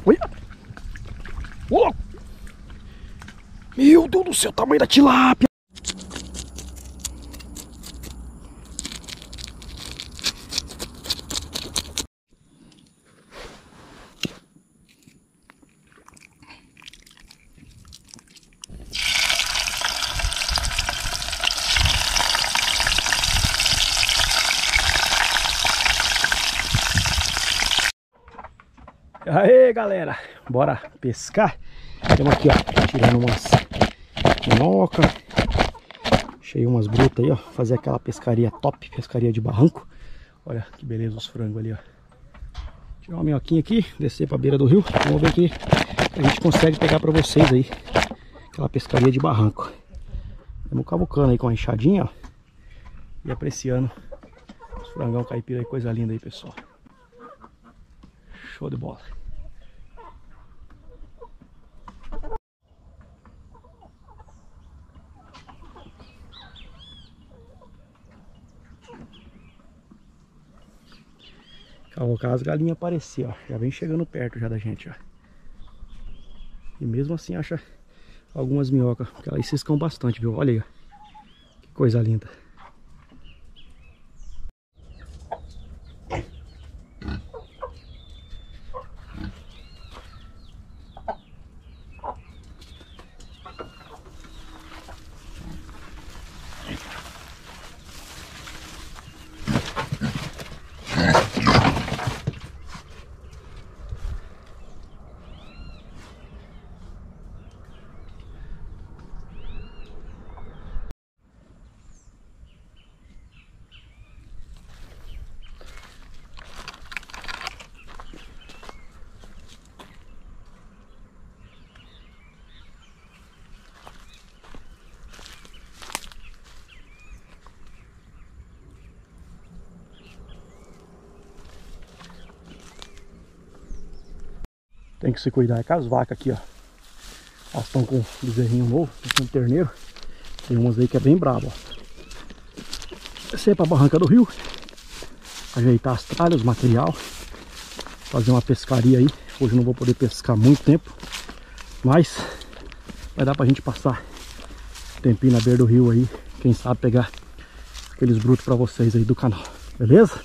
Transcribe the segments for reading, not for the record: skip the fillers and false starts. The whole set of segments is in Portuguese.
Olha! Ô! Meu Deus do céu, tamanho da tilápia! Aê, galera, bora pescar. Estamos aqui, ó, tirando umas minhoca. Achei umas brutas aí, ó. Fazer aquela pescaria top, pescaria de barranco. Olha que beleza os frangos ali, ó. Tirar uma minhoquinha aqui, descer pra beira do rio. Vamos ver aqui a gente consegue pegar pra vocês aí aquela pescaria de barranco. Estamos cavucando aí com a enxadinha, ó. E apreciando os frangão caipira aí, coisa linda aí, pessoal. Show de bola. Colocar as galinhas aparecer, ó. Já vem chegando perto já da gente, ó. E mesmo assim acha algumas minhocas, porque elas ciscam bastante, viu? Olha aí, ó. Que coisa linda. Tem que se cuidar com as vacas aqui, ó. Elas estão com bezerrinho novo, com terneiro. Tem umas aí que é bem brabo, ó. Descer pra barranca do rio, ajeitar as tralhas, os material, fazer uma pescaria aí. Hoje não vou poder pescar muito tempo, mas vai dar pra gente passar um tempinho na beira do rio aí. Quem sabe pegar aqueles brutos pra vocês aí do canal, beleza?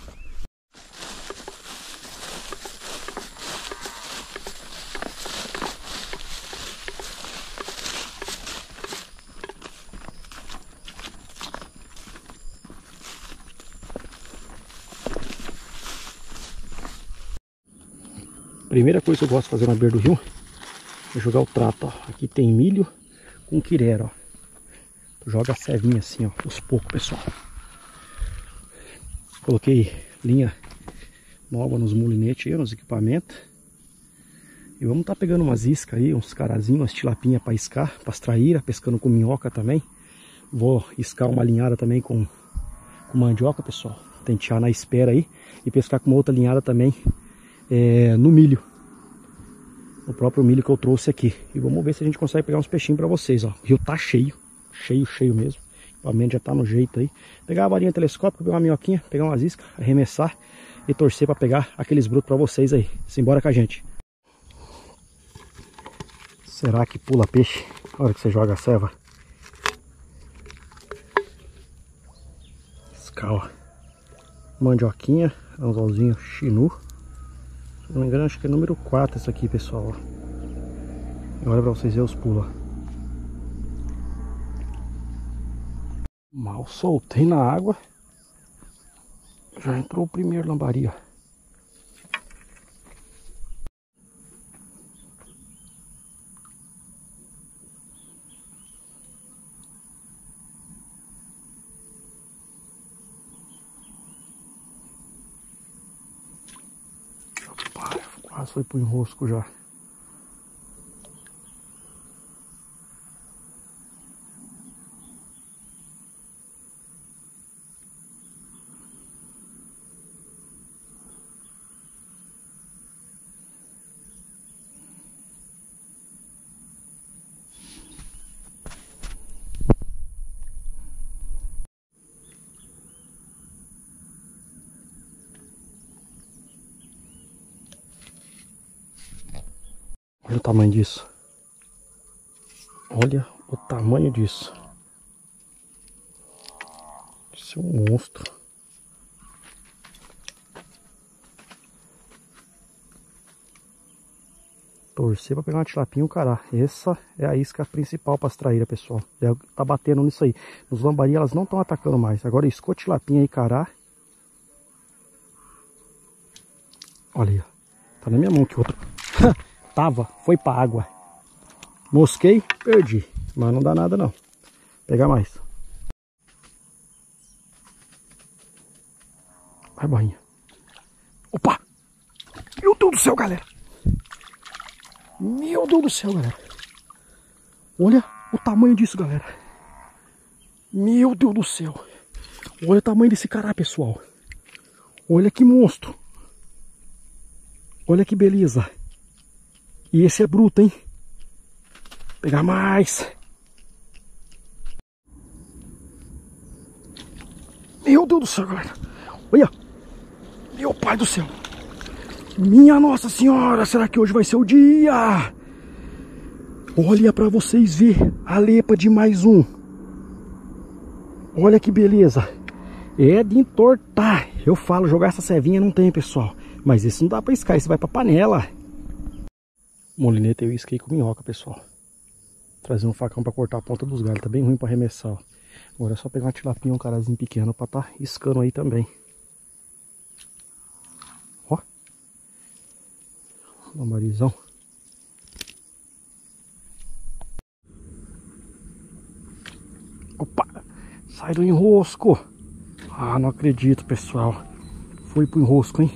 Primeira coisa que eu gosto de fazer na beira do rio é jogar o trato, ó. Aqui tem milho com quirera, ó. Joga a cevinha assim, ó, aos poucos, pessoal. Coloquei linha nova nos molinetes aí, nos equipamentos. E vamos tá pegando umas iscas aí, uns carazinhos, umas tilapinhas para iscar, para traíra, pescando com minhoca também. Vou iscar uma linhada também com mandioca, pessoal. Tentear na espera aí e pescar com uma outra linhada também. No milho, no próprio milho que eu trouxe aqui. E vamos ver se a gente consegue pegar uns peixinhos para vocês, ó. O rio tá cheio, cheio mesmo. O equipamento já tá no jeito aí. Pegar a varinha telescópica, pegar uma minhoquinha, pegar umas iscas, arremessar e torcer para pegar aqueles brutos para vocês aí. Simbora com a gente. Será que pula peixe na hora que você joga a ceva? Escala. Mandioquinha, anzolzinho chinu. Se não me engano, acho que é número 4 esse aqui, pessoal. Olha pra vocês verem os pulos. Mal soltei na água, já entrou o primeiro lambari, ó. Quase foi pro enrosco já. Olha o tamanho disso. Olha o tamanho disso. Isso é um monstro. Torcer para pegar uma tilapinha e um cará. Essa é a isca principal para as traíras, pessoal. É, tá batendo nisso aí. Os lambari elas não estão atacando mais. Agora iscou tilapinha e cará. Olha aí, ó. Tá na minha mão que outro. Tava, foi pra água. Mosquei, perdi. Mas não dá nada não. Vou pegar mais. Vai, boinha. Opa! Meu Deus do céu, galera. Meu Deus do céu, galera. Olha o tamanho disso, galera. Meu Deus do céu. Olha o tamanho desse cará, pessoal. Olha que monstro. Olha que beleza. E esse é bruto, hein? Vou pegar mais. Meu Deus do céu, galera. Olha. Meu pai do céu. Minha Nossa Senhora, será que hoje vai ser o dia? Olha pra vocês verem a lepa de mais um. Olha que beleza. É de entortar. Eu falo, jogar essa cevinha não tem, pessoal. Mas esse não dá pra iscar, esse vai pra panela. Molineta eu isquei com minhoca, pessoal. Trazer um facão pra cortar a ponta dos galhos. Tá bem ruim pra arremessar, ó. Agora é só pegar uma tilapinha, um carazinho pequeno pra tá iscando aí também. Ó. Lambarizão. Opa! Sai do enrosco! Ah, não acredito, pessoal. Foi pro enrosco, hein?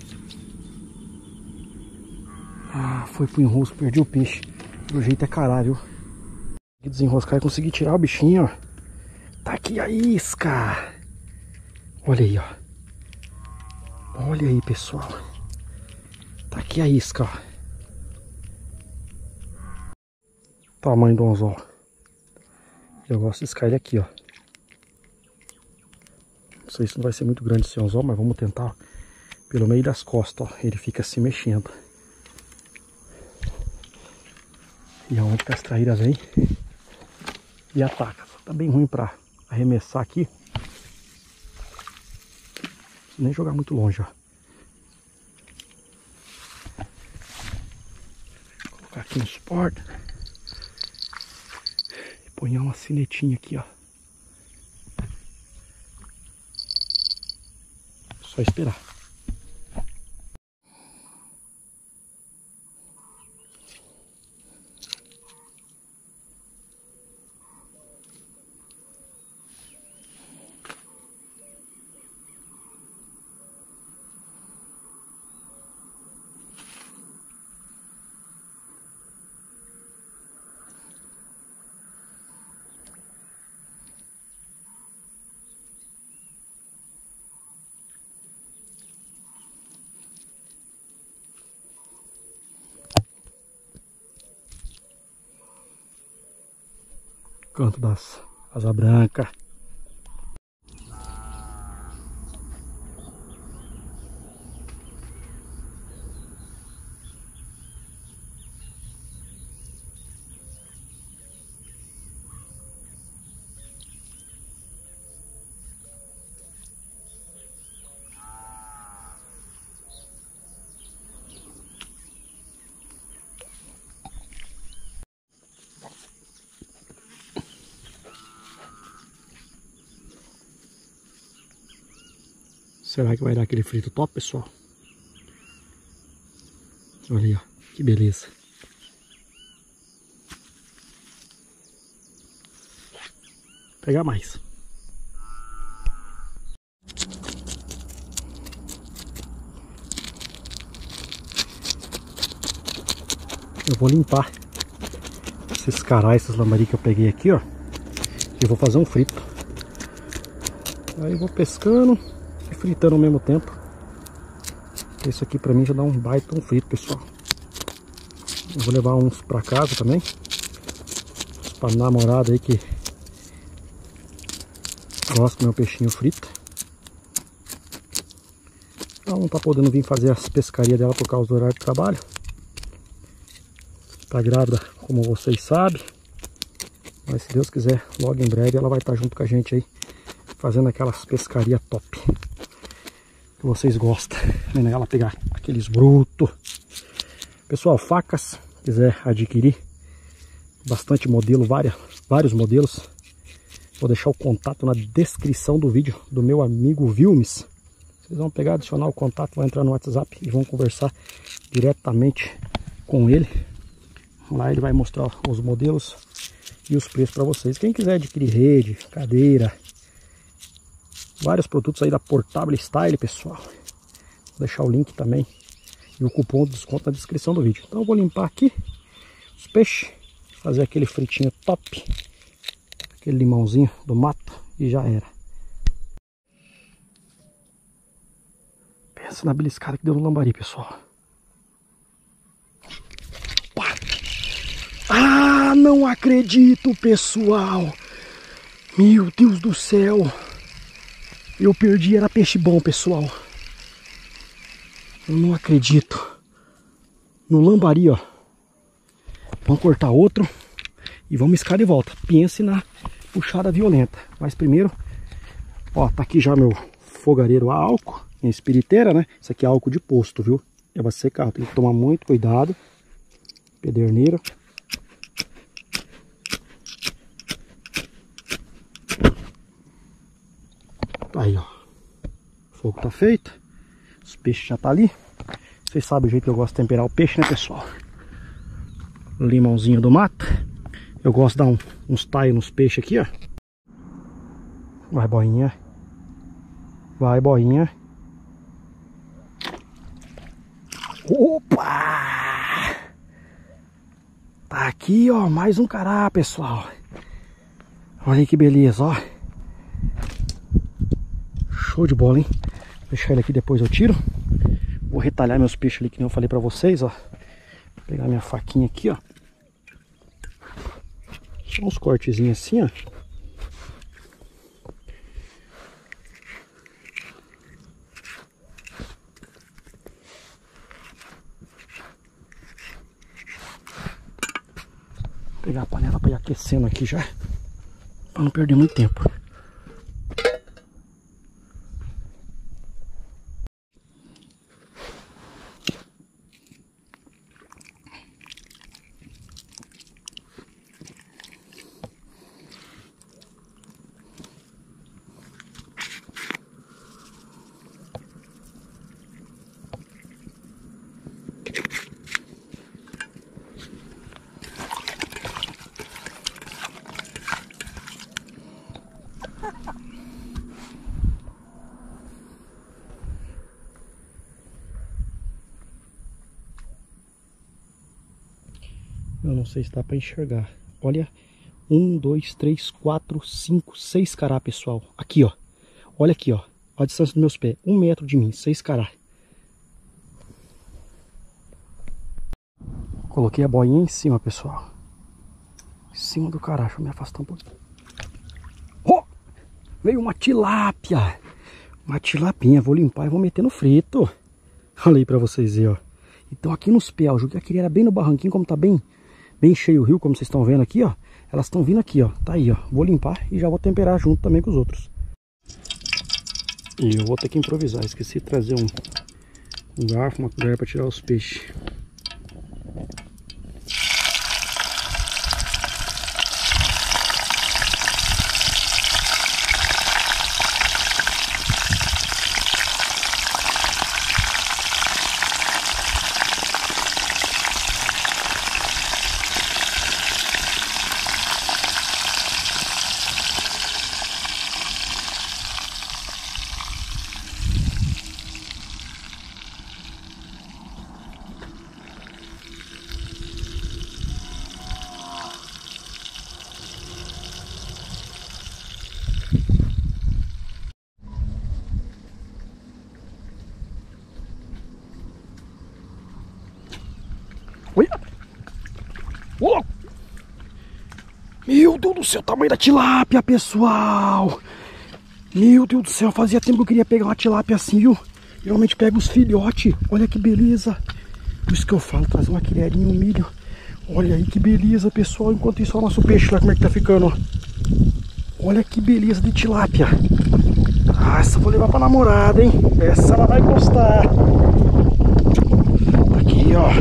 Ah, foi pro enrosco, perdi o peixe. Pelo jeito é caralho, viu? Consegui desenroscar e consegui tirar o bichinho, ó. Tá aqui a isca! Olha aí, ó. Olha aí, pessoal. Tá aqui a isca, ó. Tamanho do anzol. Eu gosto de iscar ele aqui, ó. Não sei se não vai ser muito grande esse anzol, mas vamos tentar, ó. Pelo meio das costas, ó. Ele fica se mexendo. E aonde que as traíras vem e ataca. Tá bem ruim pra arremessar aqui. Nem jogar muito longe, ó. Vou colocar aqui no suporte. E põe uma sinetinha aqui, ó. Só esperar. Canto das asa branca. Será que vai dar aquele frito top, pessoal? Olha aí, ó. Que beleza. Vou pegar mais. Eu vou limpar esses carais, esses lambari que eu peguei aqui, ó. E vou fazer um frito. Aí eu vou pescando e fritando ao mesmo tempo. Isso aqui pra mim já dá um baita um frito, pessoal. Eu vou levar uns pra casa também. Pra namorada aí que gosta do meu peixinho frito. Ela não tá podendo vir fazer as pescarias dela por causa do horário de trabalho. Tá grávida, como vocês sabem. Mas se Deus quiser, logo em breve ela vai estar junto com a gente aí, fazendo aquelas pescaria top que vocês gostam, vendo ela pegar aqueles brutos. Pessoal, facas, quiser adquirir, bastante modelo, vários modelos. Vou deixar o contato na descrição do vídeo do meu amigo Vilmes. Vocês vão pegar, adicionar o contato, vão entrar no WhatsApp e vão conversar diretamente com ele. Lá ele vai mostrar os modelos e os preços para vocês. Quem quiser adquirir rede, cadeira, vários produtos aí da Portable Style, pessoal. Vou deixar o link também e o cupom de desconto na descrição do vídeo. Então eu vou limpar aqui os peixes, fazer aquele fritinho top, aquele limãozinho do mato e já era. Pensa na beliscada que deu no lambari, pessoal. Opa! Ah, não acredito, pessoal! Meu Deus do céu! Eu perdi, era peixe bom, pessoal. Eu não acredito. No lambari, ó. Vamos cortar outro e vamos iscar de volta. Pense na puxada violenta. Mas primeiro, ó, tá aqui já meu fogareiro a álcool, minha espiriteira, né? Isso aqui é álcool de posto, viu? É pra secar, tem que tomar muito cuidado. Pederneira. Aí, ó. O fogo tá feito. Os peixes já tá ali. Vocês sabem o jeito que eu gosto de temperar o peixe, né, pessoal? Limãozinho do mato. Eu gosto de dar uns taios nos peixes aqui, ó. Vai, boinha. Vai, boinha. Opa! Tá aqui, ó, mais um cará, pessoal. Olha aí que beleza, ó. Show de bola, hein? Vou deixar ele aqui, depois eu tiro. Vou retalhar meus peixes ali, que nem eu falei pra vocês, ó. Vou pegar minha faquinha aqui, ó. Só uns cortezinhos assim, ó. Vou pegar a panela para ir aquecendo aqui já, para não perder muito tempo. Eu não sei se dá para enxergar. Olha, 1, 2, 3, 4, 5, 6 cará, pessoal. Aqui, ó. Olha aqui, ó. Olha a distância dos meus pés. 1 metro de mim, 6 cará. Coloquei a boinha em cima, pessoal. Em cima do cará. Deixa eu me afastar um pouquinho. Oh! Veio uma tilápia. Uma tilapinha. Vou limpar e vou meter no frito. Olha aí pra vocês verem, ó. Então aqui nos pés, ó. Joguei aquele, era bem no barranquinho, como tá bem cheio o rio, como vocês estão vendo aqui, ó. Elas estão vindo aqui, ó. Tá aí, ó. Vou limpar e já vou temperar junto também com os outros. E eu vou ter que improvisar. Esqueci de trazer um garfo, uma colher para tirar os peixes. Olha! Oh! Meu Deus do céu, o tamanho da tilápia, pessoal! Meu Deus do céu, fazia tempo que eu queria pegar uma tilápia assim, viu? Geralmente pego os filhotes, olha que beleza! Por isso que eu falo, trazer uma colherinha, um milho. Olha aí que beleza, pessoal. Enquanto isso, olha o nosso peixe lá, como é que tá ficando, ó. Olha que beleza de tilápia. Ah, essa eu vou levar pra namorada, hein? Essa ela vai gostar. Aqui, ó.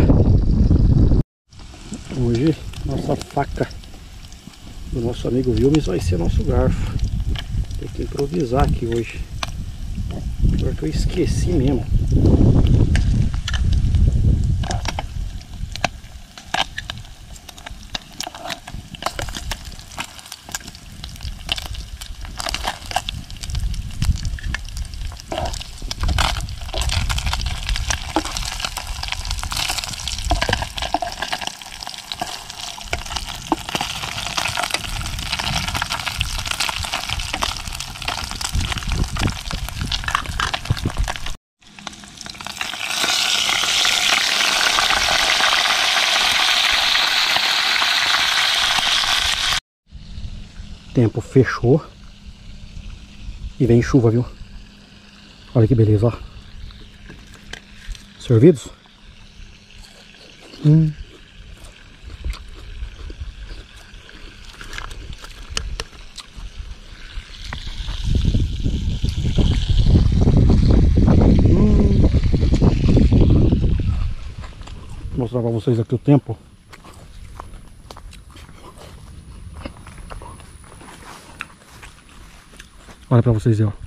Hoje, nossa faca do nosso amigo Vilmes vai ser nosso garfo. Tem que improvisar aqui hoje. Pior que eu esqueci mesmo. Tempo fechou e vem chuva, viu? Olha que beleza, ó. Servidos? Vou mostrar pra vocês aqui o tempo. Olha pra vocês aí, ó.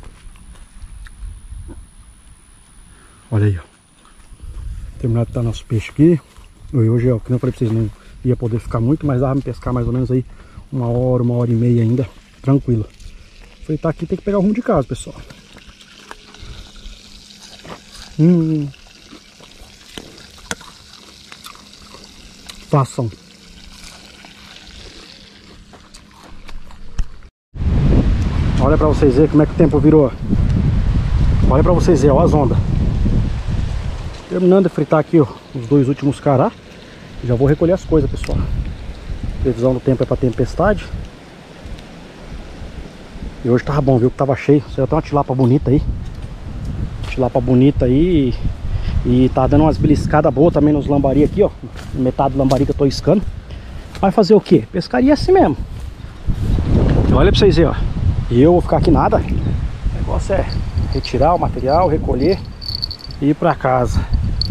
Olha aí, ó. Terminado de estar nosso peixe aqui. Hoje, ó, como eu falei pra vocês, não ia poder ficar muito, mas dava pra pescar mais ou menos aí 1 hora e meia ainda. Tranquilo. Falei, tá aqui, tem que pegar o rumo de casa, pessoal. Façam. Olha pra vocês verem como é que o tempo virou. Olha pra vocês verem, ó, as ondas. Terminando de fritar aqui, ó, os 2 últimos cará. Já vou recolher as coisas, pessoal. Previsão do tempo é pra tempestade. E hoje tava bom, viu, que tava cheio. Você tem uma tilapa bonita aí. Tilapa bonita aí. E tá dando umas beliscadas boas também nos lambari aqui, ó. Metade do lambari que eu tô iscando. Vai fazer o quê? Pescaria assim mesmo. Olha pra vocês verem, ó. E eu vou ficar aqui nada. O negócio é retirar o material, recolher e ir pra casa.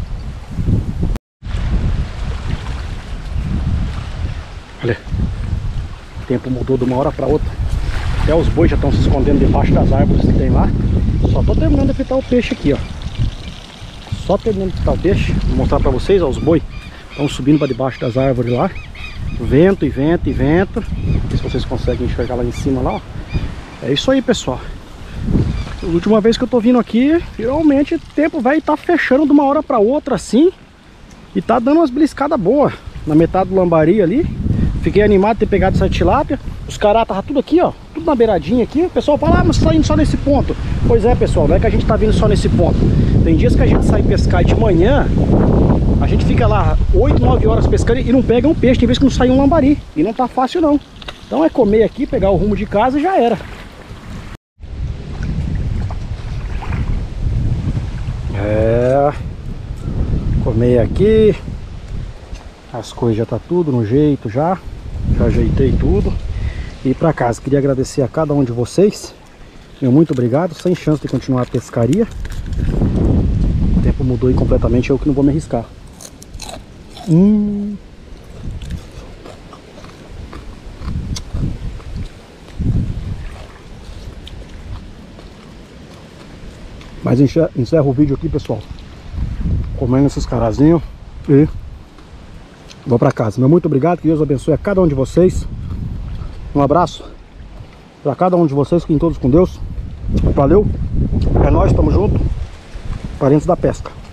Olha, o tempo mudou de uma hora pra outra. Até os bois já estão se escondendo debaixo das árvores que tem lá. Só tô terminando de fritar o peixe aqui, ó. Só terminando de fritar o peixe. Vou mostrar pra vocês, ó, os bois estão subindo pra debaixo das árvores lá. Vento e vento e vento. Não sei se vocês conseguem enxergar lá em cima lá, ó. É isso aí, pessoal. A última vez que eu tô vindo aqui, realmente o tempo vai estar fechando de uma hora pra outra assim. E tá dando umas beliscadas boas na metade do lambari ali. Fiquei animado de ter pegado essa tilápia. Os cará estavam tudo aqui, ó. Tudo na beiradinha aqui. O pessoal fala, ah, mas você tá indo só nesse ponto. Pois é, pessoal, não é que a gente tá vindo só nesse ponto. Tem dias que a gente sai pescar de manhã. A gente fica lá 8, 9 horas pescando e não pega um peixe. Tem vezes que não sai um lambari. E não tá fácil não. Então é comer aqui, pegar o rumo de casa e já era. Comer aqui. As coisas já tá tudo no jeito já. Já ajeitei tudo. E ir pra casa. Queria agradecer a cada um de vocês. Meu muito obrigado. Sem chance de continuar a pescaria. O tempo mudou aí completamente. Eu que não vou me arriscar. Mas encerro o vídeo aqui, pessoal. Comendo esses carazinhos. E vou pra casa. Meu muito obrigado. Que Deus abençoe a cada um de vocês. Um abraço pra cada um de vocês. Fiquem todos com Deus. Valeu. É nóis, tamo junto. Parentes da pesca.